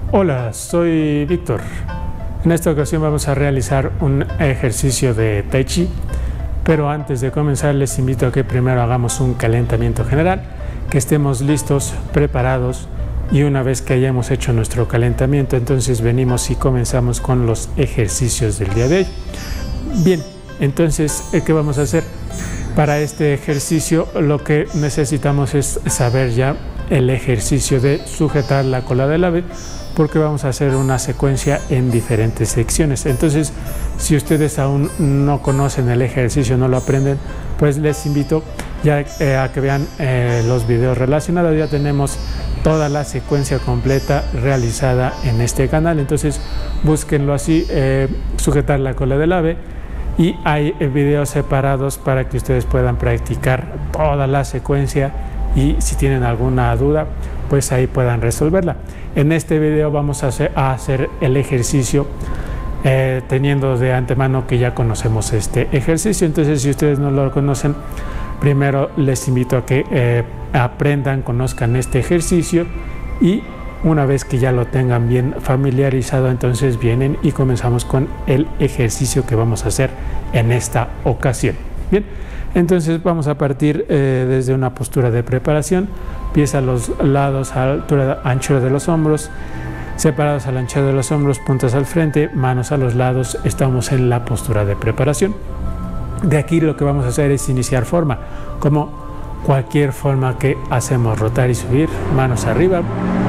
Hola, soy Víctor. En esta ocasión vamos a realizar un ejercicio de Tai Chi, pero antes de comenzar les invito a que primero hagamos un calentamiento general, que estemos listos, preparados, y una vez que hayamos hecho nuestro calentamiento, entonces venimos y comenzamos con los ejercicios del día de hoy. Bien, entonces, ¿qué vamos a hacer? Para este ejercicio lo que necesitamos es saber ya el ejercicio de sujetar la cola del ave, porque vamos a hacer una secuencia en diferentes secciones. Entonces, si ustedes aún no conocen el ejercicio, no lo aprenden, pues les invito ya a que vean los videos relacionados. Ya tenemos toda la secuencia completa realizada en este canal, entonces búsquenlo así, sujetar la cola del ave, y hay videos separados para que ustedes puedan practicar toda la secuencia y si tienen alguna duda, pues ahí puedan resolverla. En este video vamos a hacer el ejercicio teniendo de antemano que ya conocemos este ejercicio. Entonces, si ustedes no lo conocen, primero les invito a que aprendan, conozcan este ejercicio, y una vez que ya lo tengan bien familiarizado, entonces vienen y comenzamos con el ejercicio que vamos a hacer en esta ocasión. Bien, entonces vamos a partir desde una postura de preparación, pies a los lados a altura, anchura de los hombros, separados a la anchura de los hombros, puntas al frente, manos a los lados. Estamos en la postura de preparación. De aquí lo que vamos a hacer es iniciar forma, como cualquier forma que hacemos: rotar y subir, manos arriba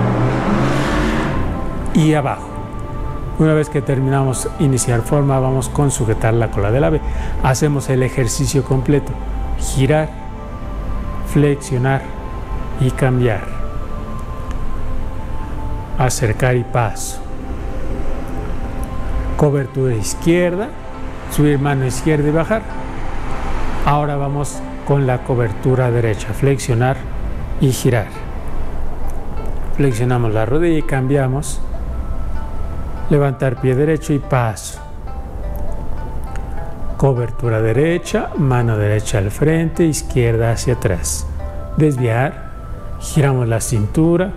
y abajo. Una vez que terminamos iniciar forma, vamos con sujetar la cola del ave. Hacemos el ejercicio completo: girar, flexionar y cambiar, acercar y paso, cobertura izquierda, subir mano izquierda y bajar. Ahora vamos con la cobertura derecha: flexionar y girar. Flexionamos la rodilla y cambiamos, levantar pie derecho y paso, cobertura derecha, mano derecha al frente, izquierda hacia atrás, desviar, giramos la cintura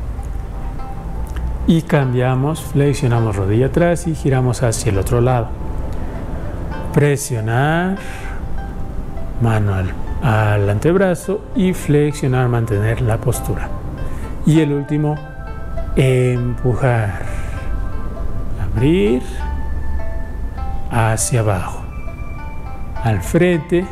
y cambiamos, flexionamos rodilla atrás y giramos hacia el otro lado, presionar, mano al antebrazo y flexionar, mantener la postura. Y el último, empujar, abrir, hacia abajo, al frente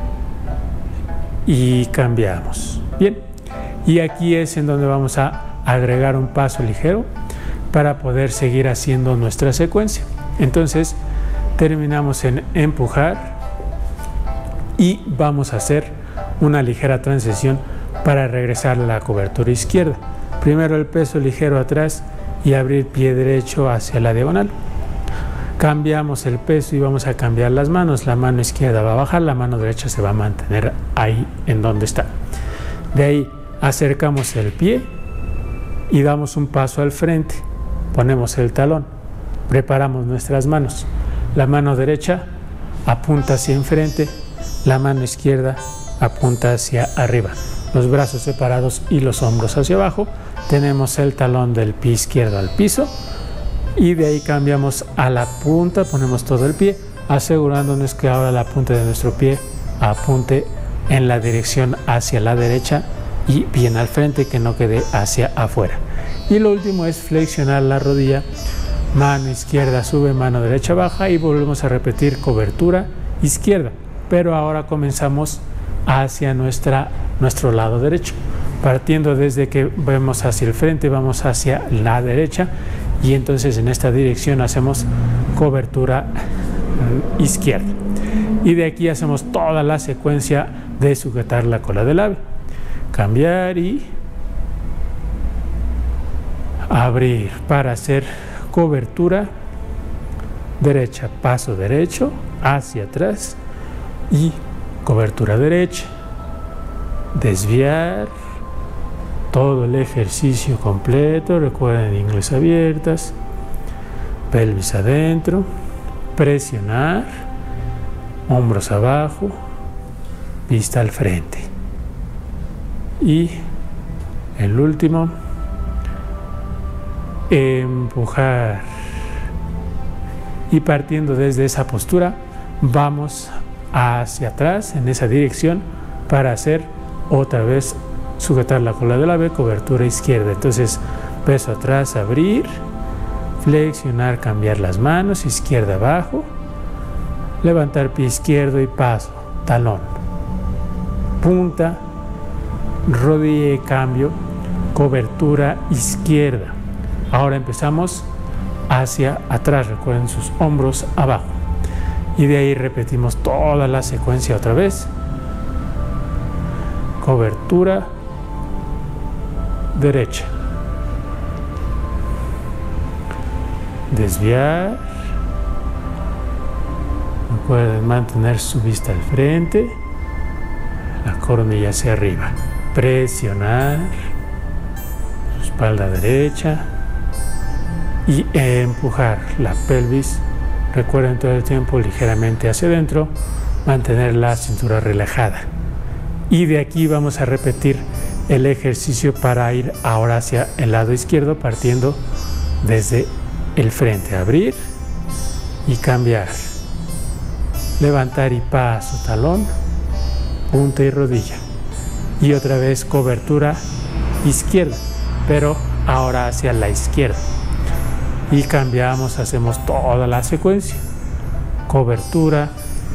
y cambiamos. Bien, y aquí es en donde vamos a agregar un paso ligero para poder seguir haciendo nuestra secuencia. Entonces terminamos en empujar y vamos a hacer una ligera transición para regresar a la cobertura izquierda. Primero el peso ligero atrás y abrir pie derecho hacia la diagonal. Cambiamos el peso y vamos a cambiar las manos. La mano izquierda va a bajar, la mano derecha se va a mantener ahí en donde está. De ahí acercamos el pie y damos un paso al frente. Ponemos el talón, preparamos nuestras manos. La mano derecha apunta hacia enfrente, la mano izquierda apunta hacia arriba. Los brazos separados y los hombros hacia abajo. Tenemos el talón del pie izquierdo al piso y de ahí cambiamos a la punta, ponemos todo el pie, asegurándonos que ahora la punta de nuestro pie apunte en la dirección hacia la derecha y bien al frente, que no quede hacia afuera. Y lo último es flexionar la rodilla, mano izquierda sube, mano derecha baja, y volvemos a repetir cobertura izquierda, pero ahora comenzamos hacia nuestro lado derecho, partiendo desde que vemos hacia el frente, vamos hacia la derecha, y entonces en esta dirección hacemos cobertura izquierda, y de aquí hacemos toda la secuencia de sujetar la cola del ave, cambiar y abrir para hacer cobertura derecha, paso derecho hacia atrás y cobertura derecha, desviar, todo el ejercicio completo. Recuerden, ingles abiertas, pelvis adentro, presionar, hombros abajo, vista al frente. Y el último, empujar. Y partiendo desde esa postura, vamos hacia atrás en esa dirección para hacer otra vez sujetar la cola del ave, cobertura izquierda. Entonces, peso atrás, abrir, flexionar, cambiar las manos, izquierda abajo, levantar pie izquierdo y paso, talón, punta, rodilla y cambio, cobertura izquierda. Ahora empezamos hacia atrás, recuerden sus hombros abajo. Y de ahí repetimos toda la secuencia otra vez. Cobertura derecha. Desviar. Recuerden mantener su vista al frente. La coronilla hacia arriba. Presionar. Su espalda derecha. Y empujar la pelvis. Recuerden todo el tiempo ligeramente hacia adentro. Mantener la cintura relajada. Y de aquí vamos a repetir el ejercicio para ir ahora hacia el lado izquierdo, partiendo desde el frente. Abrir y cambiar. Levantar y paso, talón, punta y rodilla. Y otra vez cobertura izquierda, pero ahora hacia la izquierda. Y cambiamos, hacemos toda la secuencia. Cobertura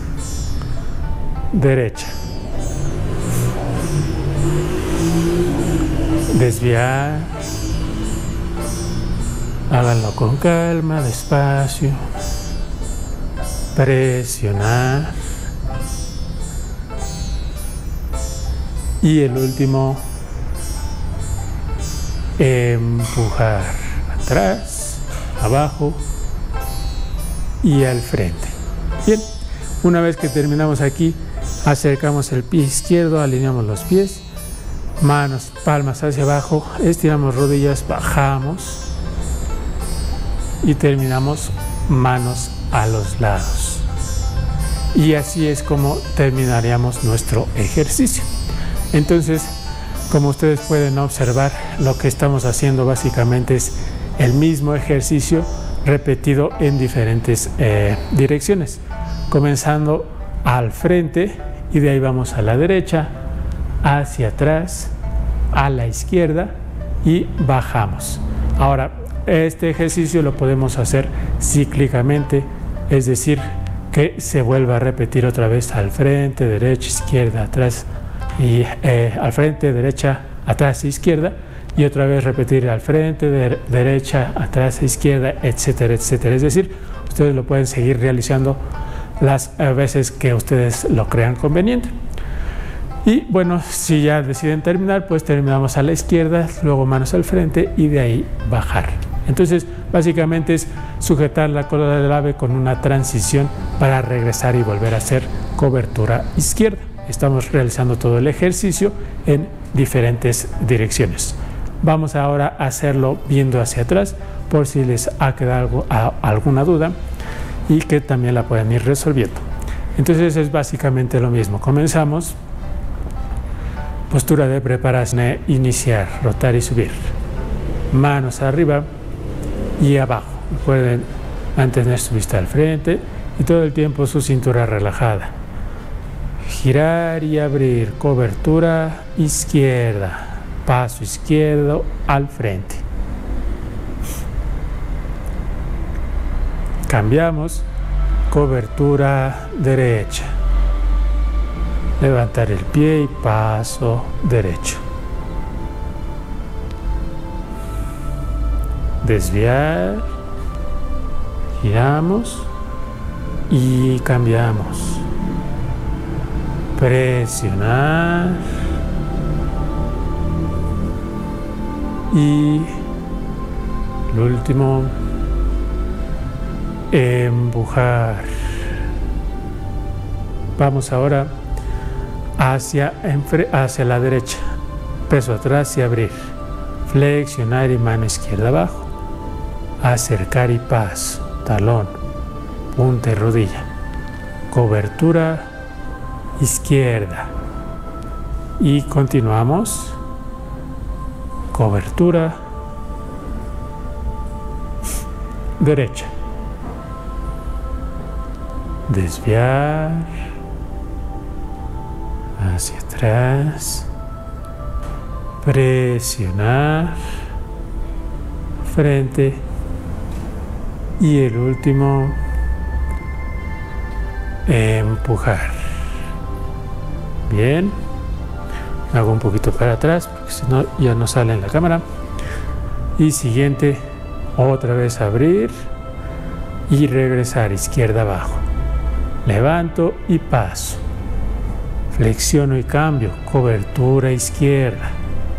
derecha. Desviar. Háganlo con calma, despacio. Presionar. Y el último, empujar atrás, abajo y al frente. Bien, una vez que terminamos aquí, acercamos el pie izquierdo, alineamos los pies, manos, palmas hacia abajo, estiramos rodillas, bajamos y terminamos manos a los lados. Y así es como terminaríamos nuestro ejercicio. Entonces, como ustedes pueden observar, lo que estamos haciendo básicamente es el mismo ejercicio repetido en diferentes direcciones, comenzando al frente y de ahí vamos a la derecha, hacia atrás, a la izquierda y bajamos. Ahora, este ejercicio lo podemos hacer cíclicamente, es decir, que se vuelva a repetir otra vez al frente, derecha, izquierda, atrás y al frente, derecha, atrás, izquierda, y otra vez repetir al frente, derecha, atrás, izquierda, etcétera, etcétera. Es decir, ustedes lo pueden seguir realizando las veces que ustedes lo crean conveniente. Y bueno, si ya deciden terminar, pues terminamos a la izquierda, luego manos al frente y de ahí bajar. Entonces, básicamente es sujetar la cola del ave con una transición para regresar y volver a hacer cobertura izquierda. Estamos realizando todo el ejercicio en diferentes direcciones. Vamos ahora a hacerlo viendo hacia atrás por si les ha quedado alguna duda y que también la pueden ir resolviendo. Entonces es básicamente lo mismo. Comenzamos. Postura de preparación, iniciar, rotar y subir. Manos arriba y abajo. Recuerden mantener su vista al frente y todo el tiempo su cintura relajada. Girar y abrir, cobertura izquierda, paso izquierdo al frente. Cambiamos, cobertura derecha. Levantar el pie y paso derecho. Desviar, giramos y cambiamos. Presionar y lo último, empujar. Vamos ahora hacia la derecha, peso atrás y abrir, flexionar y mano izquierda abajo, acercar y paso, talón, punta y rodilla, cobertura izquierda y continuamos, cobertura derecha. Desviar hacia atrás, presionar, frente y el último, empujar. Bien, hago un poquito para atrás porque si no ya no sale en la cámara. Y siguiente, otra vez abrir y regresar, izquierda abajo. Levanto y paso. Flexiono y cambio, cobertura izquierda.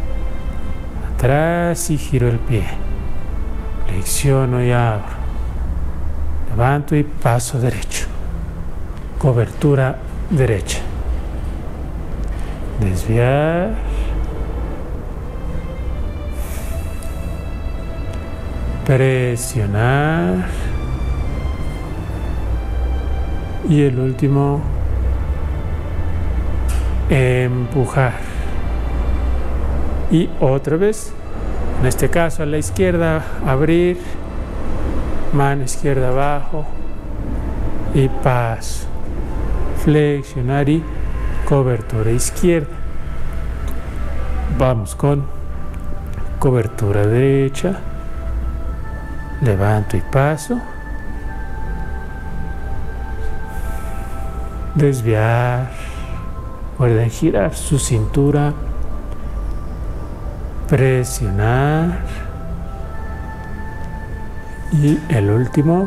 Atrás y giro el pie. Flexiono y abro. Levanto y paso derecho. Cobertura derecha. Desviar. Presionar. Y el último, empujar. Y otra vez, en este caso a la izquierda, abrir, mano izquierda abajo y paso. Flexionar y cobertura izquierda. Vamos con cobertura derecha. Levanto y paso. Desviar. Recuerden girar su cintura. Presionar. Y el último,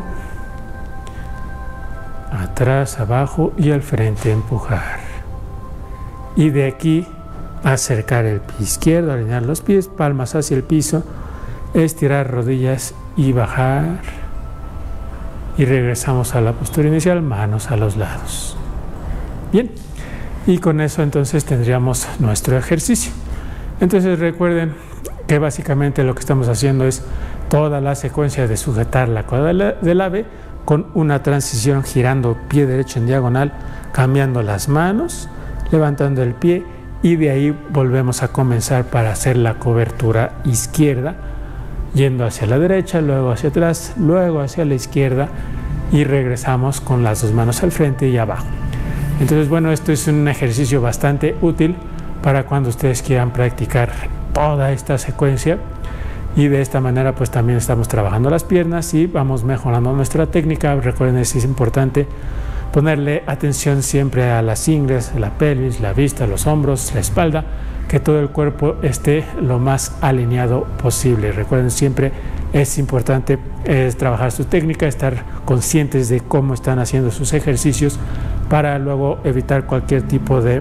atrás, abajo y al frente, empujar. Y de aquí acercar el pie izquierdo, alinear los pies, palmas hacia el piso, estirar rodillas y bajar. Y regresamos a la postura inicial, manos a los lados. Bien, y con eso entonces tendríamos nuestro ejercicio. Entonces recuerden que básicamente lo que estamos haciendo es toda la secuencia de sujetar la cola del ave con una transición girando pie derecho en diagonal, cambiando las manos, levantando el pie y de ahí volvemos a comenzar para hacer la cobertura izquierda, yendo hacia la derecha, luego hacia atrás, luego hacia la izquierda y regresamos con las dos manos al frente y abajo. Entonces, bueno, esto es un ejercicio bastante útil para cuando ustedes quieran practicar toda esta secuencia y de esta manera pues también estamos trabajando las piernas y vamos mejorando nuestra técnica. Recuerden, es importante ponerle atención siempre a las ingles, la pelvis, la vista, los hombros, la espalda, que todo el cuerpo esté lo más alineado posible. Recuerden, siempre es importante trabajar su técnica, estar conscientes de cómo están haciendo sus ejercicios para luego evitar cualquier tipo de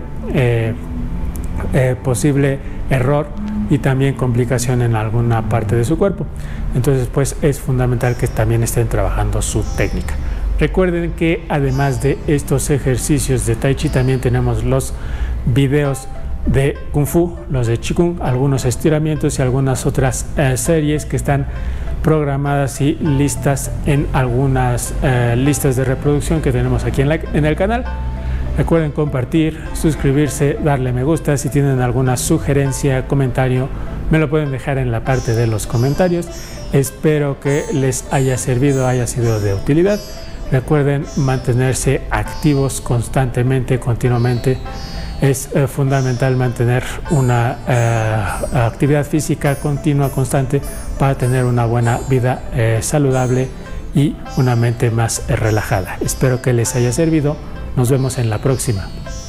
posible error y también complicación en alguna parte de su cuerpo. Entonces pues es fundamental que también estén trabajando su técnica. Recuerden que además de estos ejercicios de Tai Chi también tenemos los videos de Kung Fu, los de Qigong, algunos estiramientos y algunas otras series que están programadas y listas en algunas listas de reproducción que tenemos aquí en el canal. Recuerden compartir, suscribirse, darle me gusta. Si tienen alguna sugerencia, comentario, me lo pueden dejar en la parte de los comentarios. Espero que les haya servido, haya sido de utilidad. Recuerden mantenerse activos constantemente, continuamente. Es fundamental mantener una actividad física continua, constante, para tener una buena vida saludable y una mente más relajada. Espero que les haya servido. Nos vemos en la próxima.